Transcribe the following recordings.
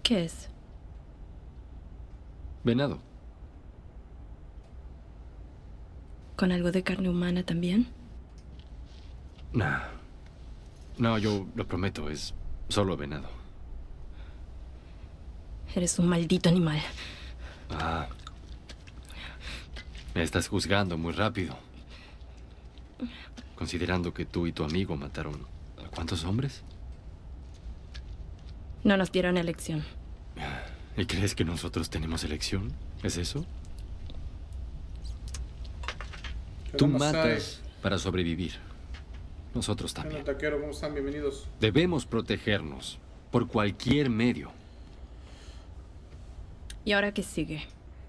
¿Qué es? Venado. ¿Con algo de carne humana también? Nah. No, yo lo prometo, es solo venado. Eres un maldito animal. Ah. Me estás juzgando muy rápido. Considerando que tú y tu amigo mataron ¿a cuántos hombres? No nos dieron elección. ¿Y crees que nosotros tenemos elección? ¿Es eso? Tú matas para sobrevivir. Nosotros también. Hola, taquero, ¿cómo están? Bienvenidos. Debemos protegernos por cualquier medio. ¿Y ahora qué sigue?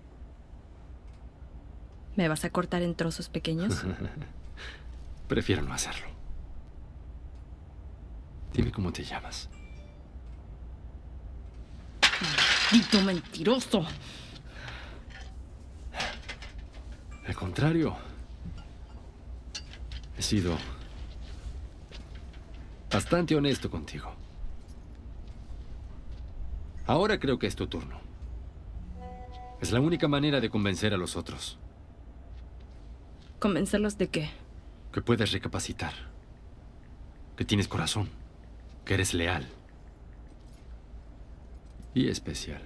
¿Me vas a cortar en trozos pequeños? Prefiero no hacerlo. Dime cómo te llamas. ¡Maldito mentiroso! Al contrario. He sido bastante honesto contigo. Ahora creo que es tu turno. Es la única manera de convencer a los otros. ¿Convencerlos de qué? Que puedes recapacitar. Que tienes corazón. Que eres leal. Y especial.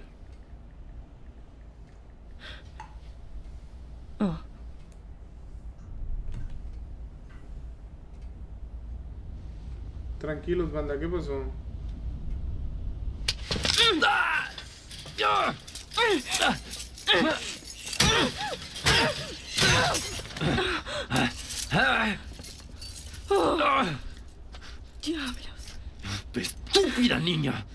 Oh. Tranquilos, banda, ¿qué pasó? ¡Diablos! ¡Estúpida niña!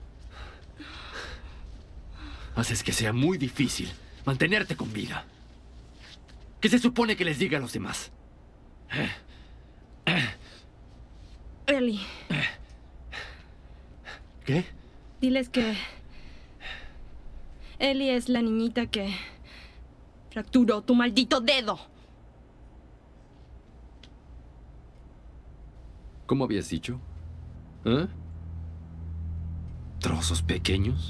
Haces que sea muy difícil mantenerte con vida. ¿Qué se supone que les diga a los demás? Ellie. ¿Qué? Diles que Ellie es la niñita que fracturó tu maldito dedo. ¿Cómo habías dicho? ¿Eh? ¿Trozos pequeños?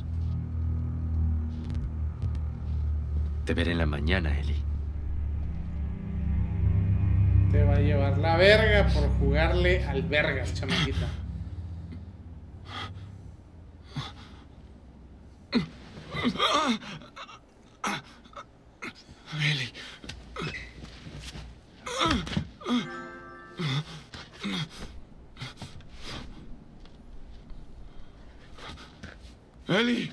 Te veré en la mañana, Ellie. Te va a llevar la verga por jugarle al vergas, chamaquita. Ellie. Ellie.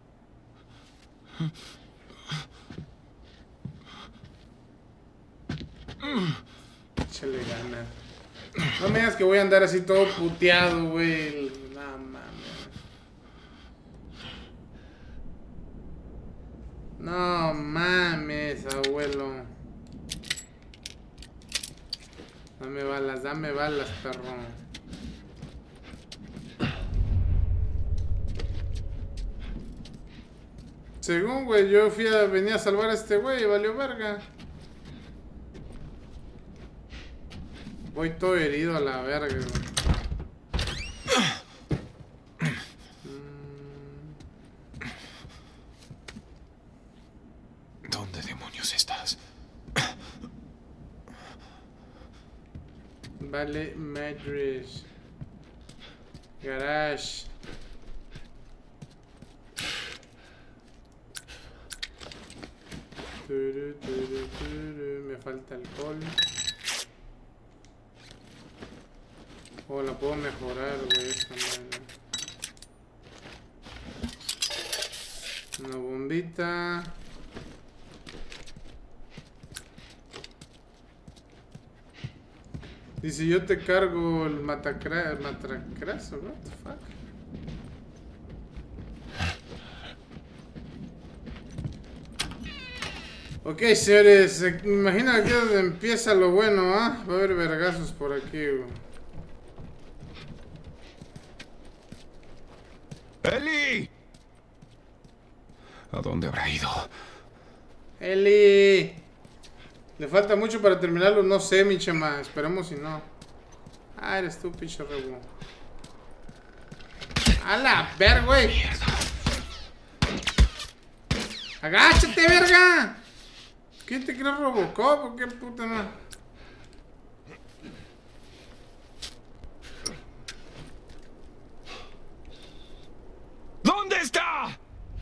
Échale gana. No me digas que voy a andar así todo puteado, güey. No mames. No mames, abuelo. Dame balas, perro. Según, güey, yo venía a salvar a este güey y valió verga. Voy todo herido a la verga, güey. ¿Dónde demonios estás? Vale, madres. Garage. Me falta alcohol. Oh, la puedo mejorar, güey, esta madre. Una bombita. Dice, yo te cargo el matracrazo, what the fuck. Ok, señores, imagina aquí donde empieza lo bueno, ¿ah? Va a haber vergazos por aquí, güey. ¡Ellie! ¿A dónde habrá ido? Eli. Le falta mucho para terminarlo, no sé, mi chema. Esperemos si no. Ah, eres tú, pinche rebo. A la ver, güey. ¡Agáchate, verga! ¿Quién te crees, Robocop o qué puta no? ¿Dónde está?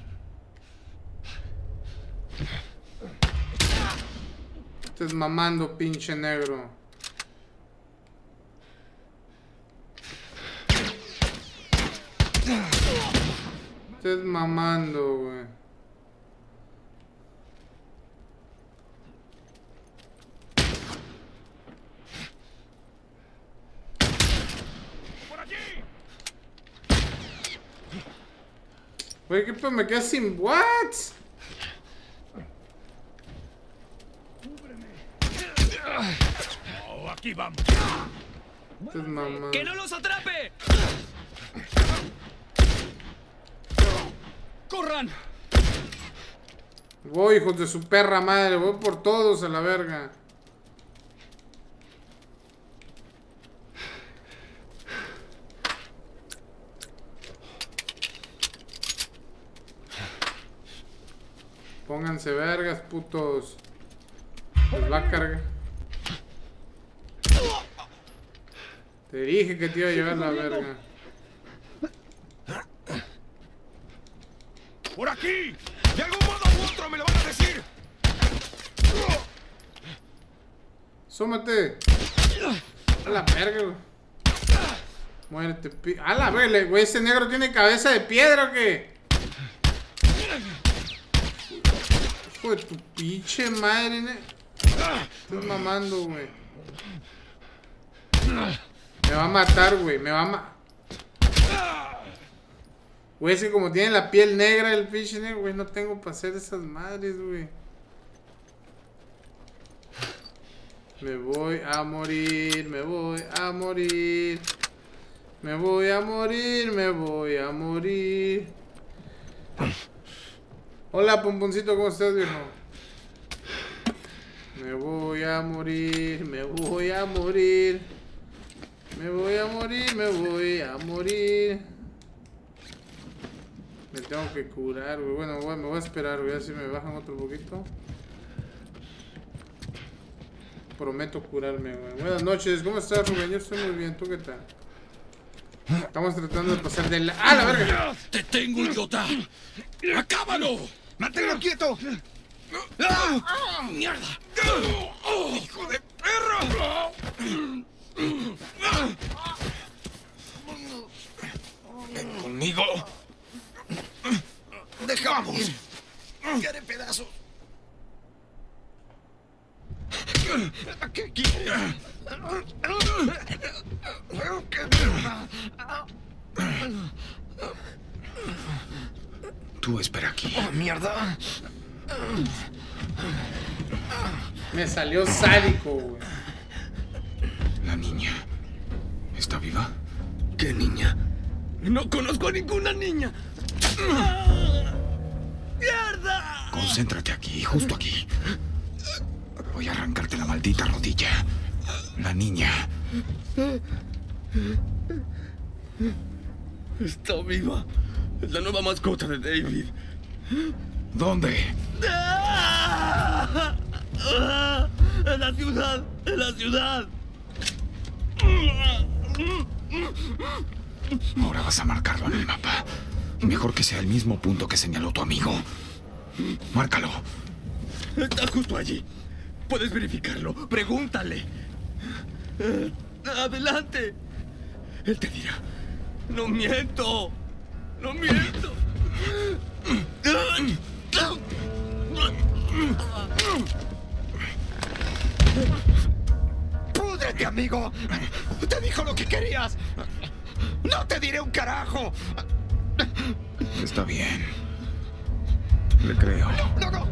Estás mamando, pinche negro. Estás mamando, güey. Güey, ¿qué pues me quedé sin what? Oh, aquí vamos. Estás mamando. ¡Que no los atrape! ¡Corran! Voy, hijos de su perra madre. Voy por todos a la verga. Pónganse vergas, putos. Les va a cargar. Te dije que te iba a llevar la verga. ¡Por aquí! ¡De algún modo u otro me lo van a decir! Súmate. A la verga, güey. Muérete, a la verga, güey. ¿Ese negro tiene cabeza de piedra o qué? Hijo de tu pinche madre, estás mamando, güey. Me va a matar, güey. Me va a matar. Güey, es que como tiene la piel negra el pinche negro, güey, no tengo para hacer esas madres, güey. Me voy a morir, me voy a morir. Me voy a morir, me voy a morir. Hola, Pomponcito, ¿cómo estás, viejo? Me voy a morir, me voy a morir. Me voy a morir, me voy a morir. Me tengo que curar, güey. Bueno, me voy a esperar, güey. A ver si me bajan otro poquito. Prometo curarme, güey. Buenas noches, ¿cómo estás, Rubén? Yo estoy muy bien, ¿tú qué tal? Estamos tratando de pasar de la... ¡Ah, la verga! ¡Te tengo, idiota! ¡Acábalo! ¡Manténlo quieto! ¡Ah! ¡Mierda! ¡Hijo de perro! Ven conmigo. Dejamos. ¡Te haré pedazos! ¿Qué quieres? Tú espera aquí. ¡Oh, mierda! Me salió sádico, güey. La niña. ¿Está viva? ¿Qué niña? No conozco a ninguna niña. ¡Mierda! Concéntrate aquí, justo aquí. Voy a arrancarte la maldita rodilla. La niña. Está viva. Es la nueva mascota de David. ¿Dónde? En la ciudad. En la ciudad. Ahora vas a marcarlo en el mapa. Mejor que sea el mismo punto que señaló tu amigo. Márcalo. Está justo allí. Puedes verificarlo. Pregúntale. Adelante. Él te dirá. No miento. No miento. ¡Púdrete, amigo! ¡Te dijo lo que querías! ¡No te diré un carajo! Está bien. Le creo. ¡No!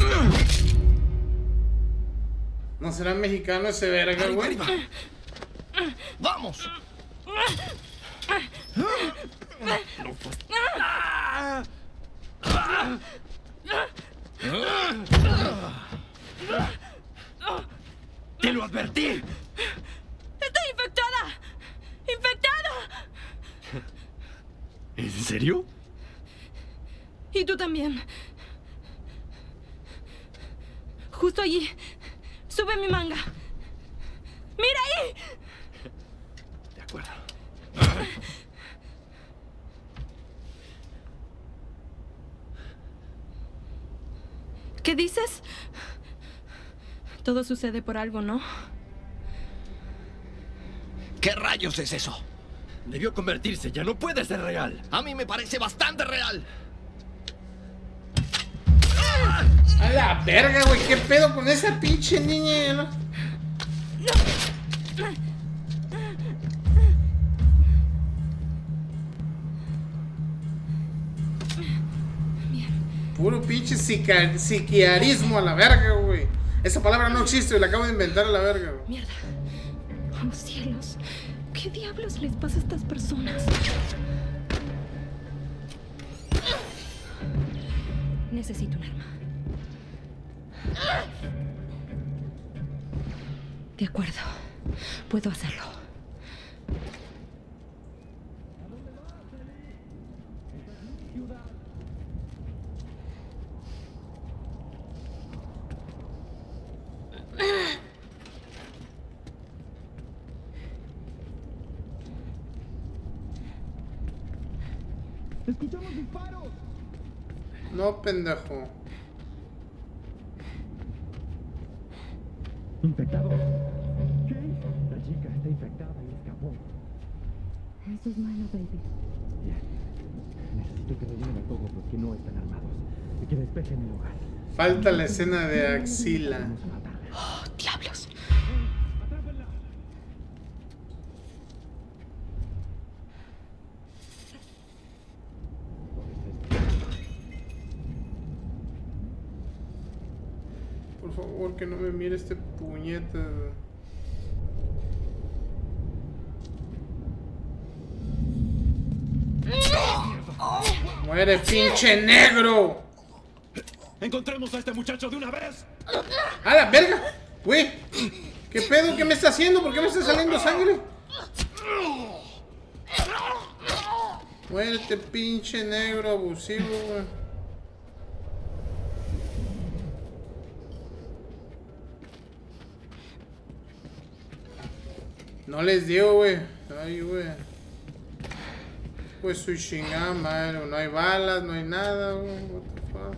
¿No será mexicano ese verga, güey? ¡Arriba! ¡Vamos! ¡Te lo advertí! ¡Estoy infectada! ¡Infectada! ¿En serio? Y tú también. Justo allí. Sube mi manga. ¡Mira ahí! De acuerdo. ¿Qué dices? Todo sucede por algo, ¿no? ¿Qué rayos es eso? Debió convertirse, ya no puede ser real. A mí me parece bastante real. A la verga, güey. ¿Qué pedo con esa pinche niña? ¿No? Puro pinche psiquiarismo a la verga, güey. Esa palabra no existe, la acabo de inventar a la verga, güey. Mierda. Oh, cielos. ¿Qué diablos les pasa a estas personas? Necesito un arma. De acuerdo. Puedo hacerlo. ¡Escuchamos disparos! No, pendejo. ¿Infectado? ¿Qué? La chica está infectada y escapó. Eso es malo, baby. Bien. Necesito que rellenen a todos los que no están armados y que despejen el lugar. Falta la escena de Axila. Vamos a matarle. Oh, diablos. ¡Atrápenla! Por favor, que no me mire este puñeta. ¡Muere, pinche negro! ¡Encontremos a este muchacho de una vez! ¡A la verga! Güey, ¿qué pedo? ¿Qué me está haciendo? ¿Por qué me está saliendo sangre? Muérete, pinche negro abusivo, güey. No les digo, güey. Ay, güey. Pues su chingada madre. No hay balas, no hay nada, güey. What the fuck.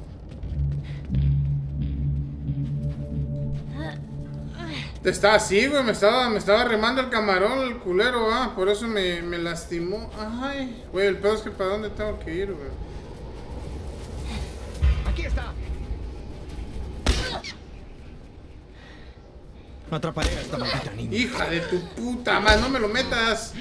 Estaba así, güey. Me estaba remando el camarón, el culero, ah. Por eso me lastimó. Ay, güey, el pedo es que para dónde tengo que ir, güey. Aquí está. Atraparé a esta maldita niña. Hija de tu puta madre, no me lo metas.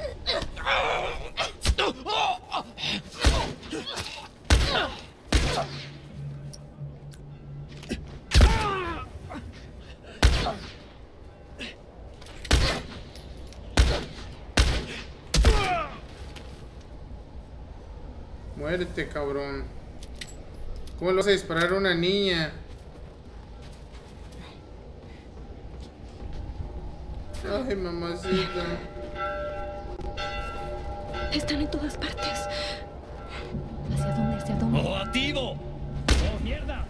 Muérete, cabrón. ¿Cómo le vas a disparar a una niña? Ay, mamacita. Están en todas partes. ¿Hacia dónde? ¿Hacia dónde? ¡Oh, activo! ¡Oh, mierda!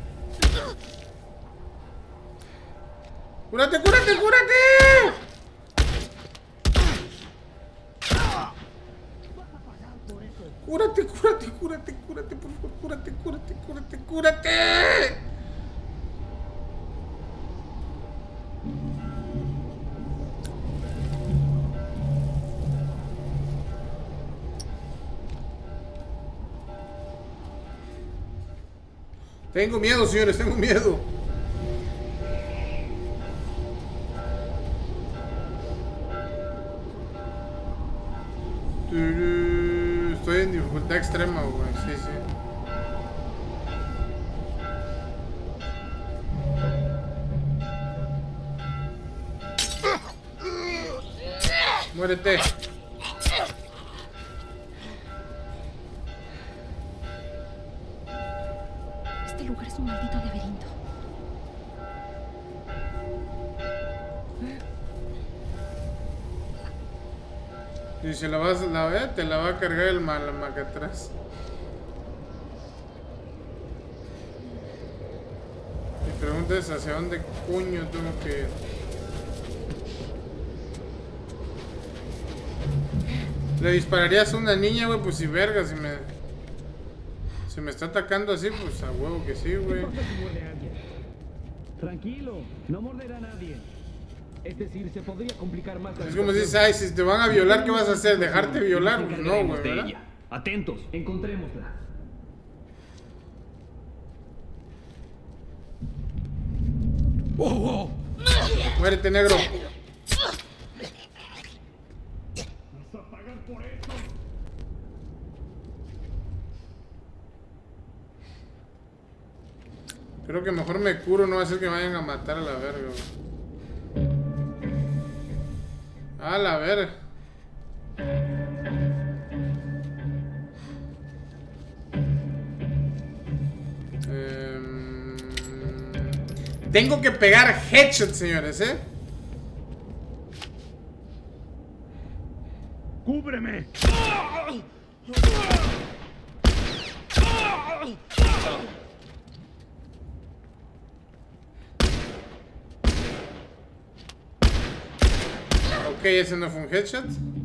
¡Cúrate, cúrate, cúrate! Cúrate, cúrate, cúrate, cúrate, por favor, cúrate, cúrate, cúrate, cúrate. Tengo miedo, señores, tengo miedo. Estoy en dificultad extrema, güey. Sí, sí. Muérete. Este lugar es un maldito laberinto. Y si la vas a ver, te la va a cargar el macatrás. pregunta es hacia dónde coño tengo que ir. ¿Le dispararías a una niña, güey? Pues si verga, si me está atacando así, pues a huevo que sí, güey. Tranquilo, no morderá a nadie. Es decir, se podría complicar más. Es como si dices, ay, si te van a violar, ¿qué vas a hacer? ¿Dejarte violar? Pues no, güey, ¿verdad? Atentos, encontrémosla. ¡Oh, oh! Muérete, negro. Creo que mejor me curo, no va a ser que me vayan a matar a la verga, güey. A la verga. Tengo que pegar headshot, señores, ¿eh? ¡Cúbreme! Ok, ese no fue un headshot.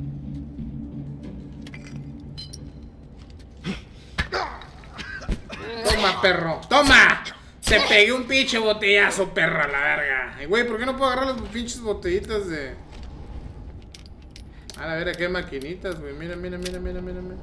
Toma, perro, toma. Te pegué un pinche botellazo, perro, a la verga. Y güey, ¿por qué no puedo agarrar las pinches botellitas de... A la verga, qué maquinitas, güey. Mira, mira, mira, mira, mira, mira.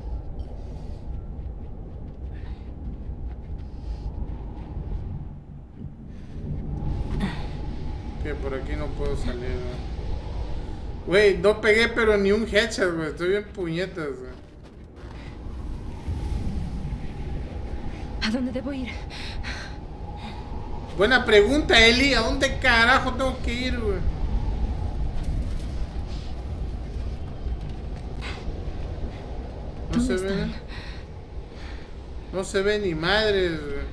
Que por aquí no puedo salir, güey. No pegué, pero ni un headshot, güey. Estoy bien puñetas, güey. ¿A dónde debo ir? Buena pregunta, Eli. ¿A dónde carajo tengo que ir, güey? No se ve. No se ve ni madres, güey.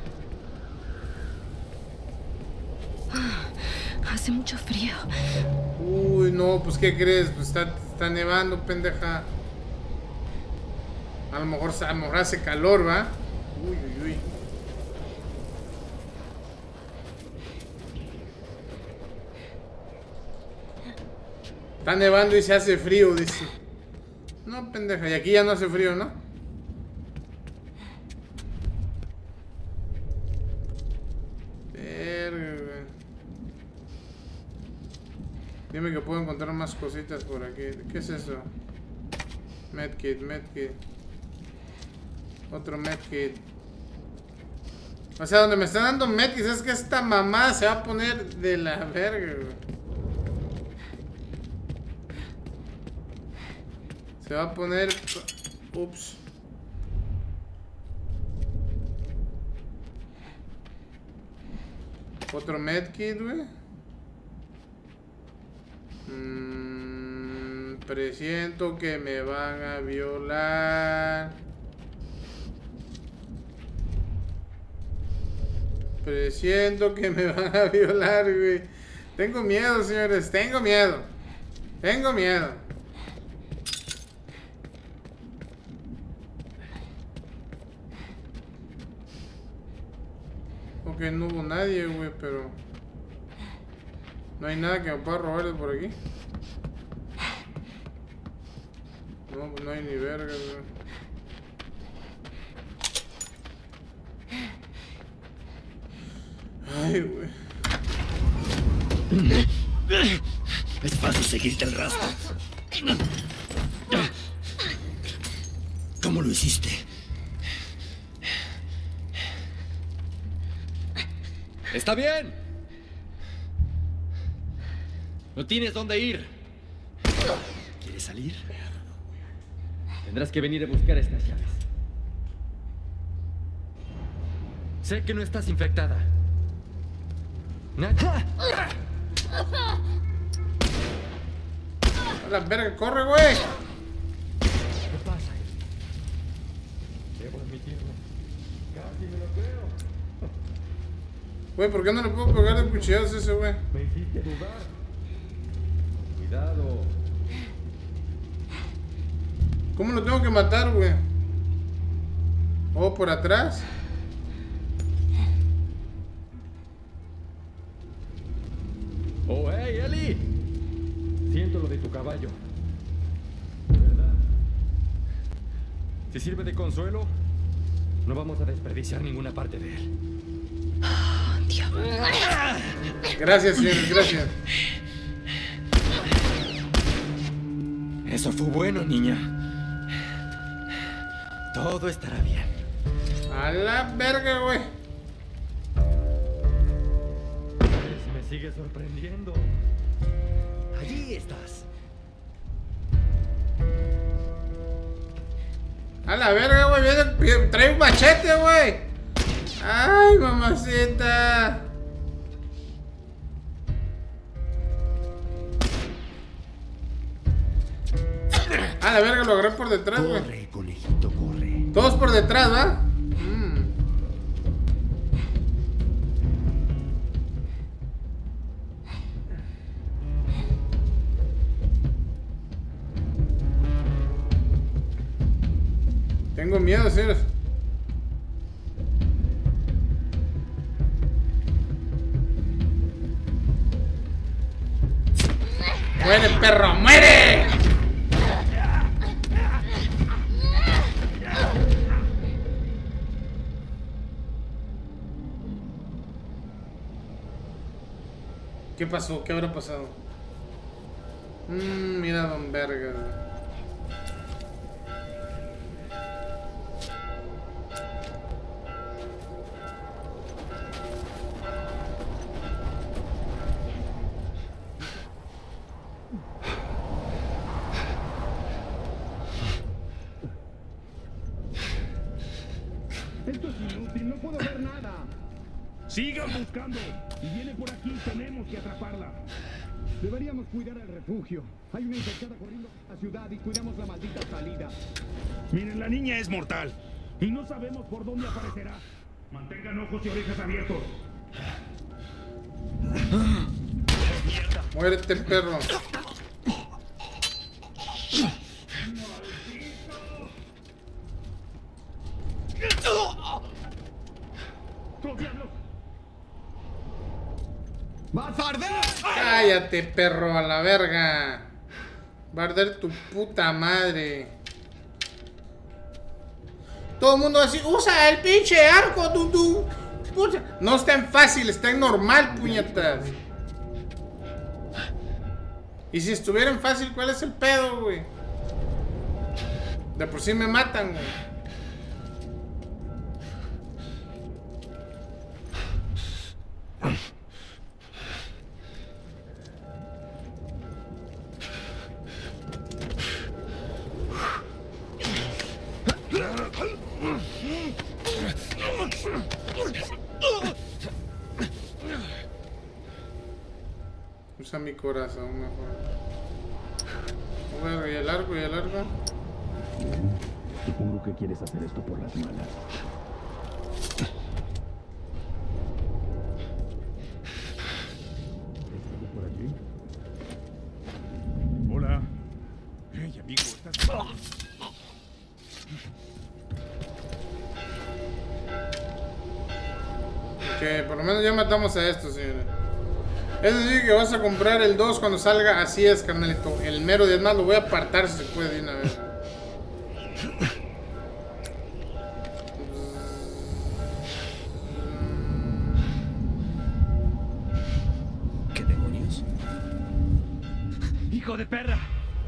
Hace mucho frío. Uy, no, pues ¿qué crees? Pues está nevando, pendeja. A lo mejor hace calor, ¿va? Uy, uy, uy. Está nevando y se hace frío, dice. No, pendeja, y aquí ya no hace frío, ¿no? Verga, güey. Dime que puedo encontrar más cositas por aquí. ¿Qué es eso? Medkit, medkit. Otro medkit. O sea, donde me están dando medkits es que esta mamá se va a poner de la verga, güey. Se va a poner... Ups. Otro medkit, güey. Presiento que me van a violar. Presiento que me van a violar, güey. Tengo miedo, señores. Tengo miedo. Tengo miedo. Ok, no hubo nadie, güey, pero... No hay nada que me pueda robar de por aquí. No, pues no hay ni verga, güey. Ay, güey. Es fácil seguirte el rastro. ¿Cómo lo hiciste? ¡Está bien! No tienes dónde ir. ¿Quieres salir? Tendrás que venir a buscar estas llaves. Sé que no estás infectada. A la verga, corre, güey. ¿Qué pasa? Debo admitirlo. Casi me lo creo. Güey, ¿por qué no le puedo pegar de cuchillazos a ese güey? Me hiciste dudar. Cuidado. ¿Cómo lo tengo que matar, güey? ¿O por atrás? Oh, hey, Eli. Siento lo de tu caballo. ¿De verdad? Si sirve de consuelo, no vamos a desperdiciar ninguna parte de él. Diablo. Gracias, señores, gracias. Eso fue bueno, niña. Todo estará bien. A la verga, güey. Me sigue sorprendiendo. Allí estás. A la verga, güey. Trae un machete, güey. Ay, mamacita. A la verga, lo agarré por detrás, güey. Corre, conejito, corre. Todos por detrás, ¿va? Tengo miedo, señores. ¡Muere, perro! ¡Muere! ¿Qué pasó? ¿Qué habrá pasado? Mira, don verga. Esto es inútil, no puedo ver nada. Sigan buscando. Si viene por aquí, tenemos que atraparla. Deberíamos cuidar el refugio. Hay una infectada corriendo a la ciudad y cuidamos la maldita salida. Miren, la niña es mortal. Y no sabemos por dónde aparecerá. Mantengan ojos y orejas abiertos. Muérete, perro. ¡Vas a arder! Cállate, perro, a la verga. Va a arder tu puta madre. Todo el mundo así, usa el pinche arco, tú. No está en fácil, está en normal, puñetas. Y si estuviera en fácil, ¿cuál es el pedo, güey? De por sí me matan, güey. Usa mi corazón mejor. Bueno, y el arco, y el arco. Supongo que quieres hacer esto por las malas. ¿Estás por aquí? Hola. Hey, amigo, ¿estás...? Ok, por lo menos ya matamos a estos, señores. Es decir, que vas a comprar el 2 cuando salga. Así es, carnalito. El mero 10 más lo voy a apartar si se puede de una vez. ¿Qué demonios? ¡Hijo de perra!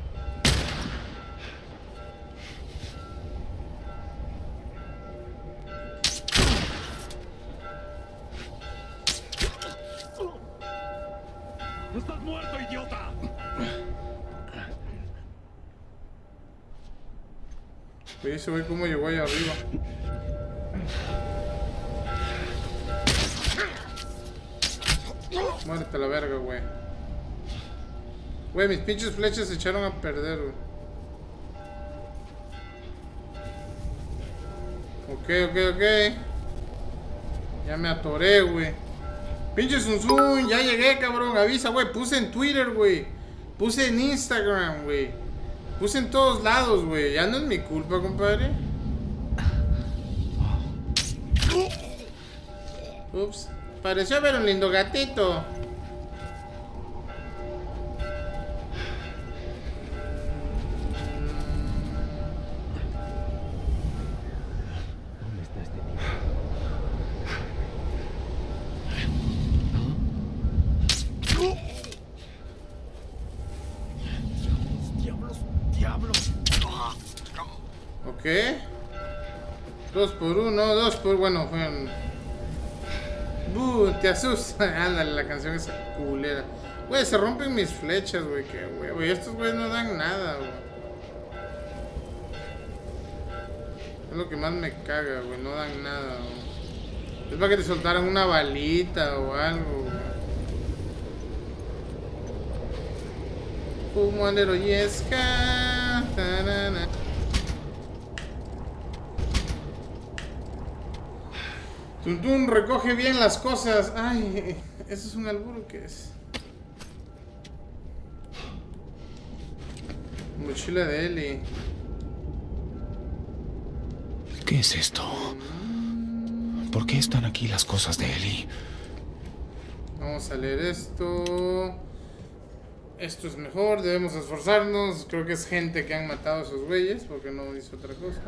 ¡Estás muerto, idiota! Oye, ese güey cómo llegó allá arriba. Muérete a la verga, güey. Güey, mis pinches flechas se echaron a perder, güey. Ok. Ya me atoré, güey. Pinche Zunzun, ya llegué, cabrón. Avisa, güey. Puse en Twitter, güey. Puse en Instagram, güey. Puse en todos lados, güey. Ya no es mi culpa, compadre. Ups. Pareció ver un lindo gatito. ¿Qué? 2 por 1, 2 por... Bueno, fue... Te asusta. Ándale, la canción esa culera. Güey, se rompen mis flechas, güey. Que güey, estos güeyes no dan nada, güey. Es lo que más me caga, güey. No dan nada, güey. Es para que te soltaran una balita o algo, güey. Fumo alero yesca. Tuntún, recoge bien las cosas. Ay, ¿eso es un albur? ¿Qué es? Mochila de Eli. ¿Qué es esto? ¿Por qué están aquí las cosas de Eli? Vamos a leer esto. Esto es mejor, debemos esforzarnos. Creo que es gente que han matado a esos güeyes, porque no dice otra cosa.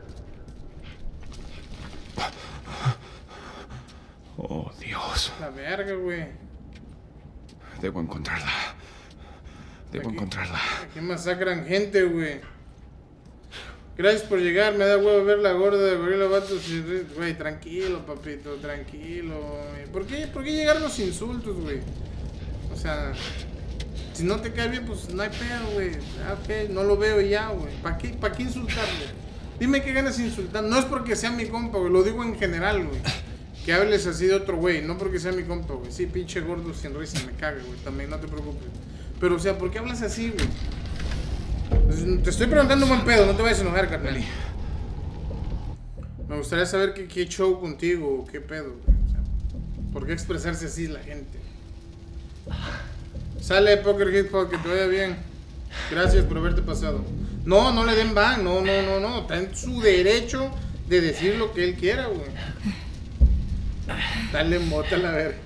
Oh, Dios. La verga, güey. Debo encontrarla. Debo encontrarla. Aquí masacran gente, güey. Gracias por llegar, me da huevo ver la gorda de Gorila Vatos. Güey, tranquilo, papito, tranquilo. ¿Por qué llegar los insultos, güey? O sea, si no te cae bien, pues no hay pedo, güey. Ok, no lo veo y ya, güey. ¿Para qué insultarle? Dime qué ganas de insultar. No es porque sea mi compa, güey. Lo digo en general, güey. Que hables así de otro güey. No porque sea mi compa, güey. Sí, pinche gordo sin risa, me caga, güey. También, no te preocupes. Pero, o sea, ¿por qué hablas así, güey? Te estoy preguntando un buen pedo, no te vayas a enojar, carnal. Me gustaría saber qué show contigo, qué pedo, güey. O sea, ¿por qué expresarse así la gente? Sale Poker Hit Pod, que te vaya bien. Gracias por haberte pasado. No, no le den ban, no. Está en su derecho de decir lo que él quiera, güey. Dale mota a la verga.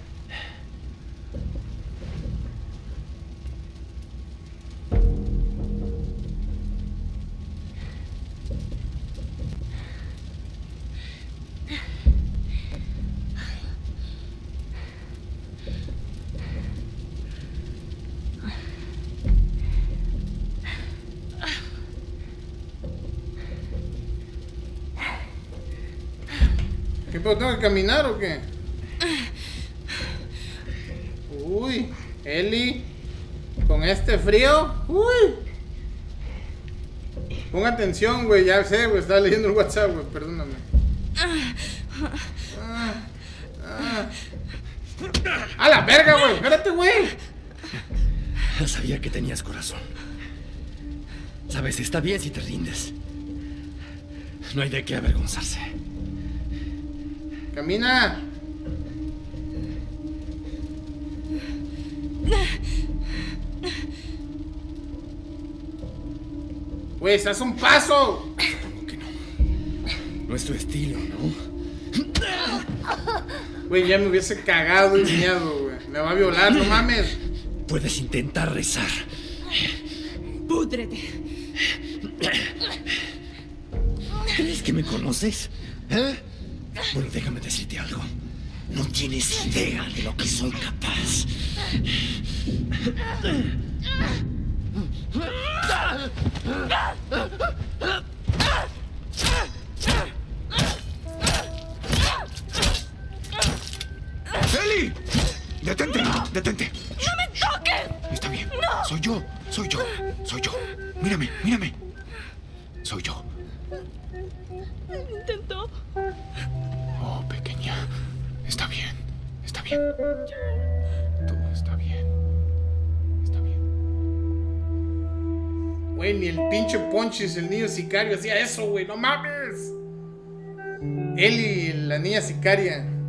¿Qué pedo? ¿Tengo que caminar o qué? Uy, Eli, con este frío, uy. Pon atención, güey, ya sé, güey, estaba leyendo el WhatsApp, güey, perdóname. ¡A la verga, güey! ¡Espérate, güey! Sabía que tenías corazón. Sabes, está bien si te rindes. No hay de qué avergonzarse. ¡Camina! Güey, estás un paso. Supongo que no. No es tu estilo, ¿no? Güey, ya me hubiese cagado y miado, güey. Me va a violar, no mames. Puedes intentar rezar. Púdrete. ¿Crees que me conoces? ¿Eh? Bueno, déjame decirte algo. No tienes idea de lo que soy capaz. ¡Eli! ¡Detente! ¡Detente! ¡No me toques! Está bien. ¡No! Soy yo. Mírame. Soy yo. Intentó. Oh, pequeña. Está bien. Todo está bien. Güey, ni el pinche Ponchis, el niño sicario, hacía eso, güey. ¡No mames! Eli, la niña sicaria.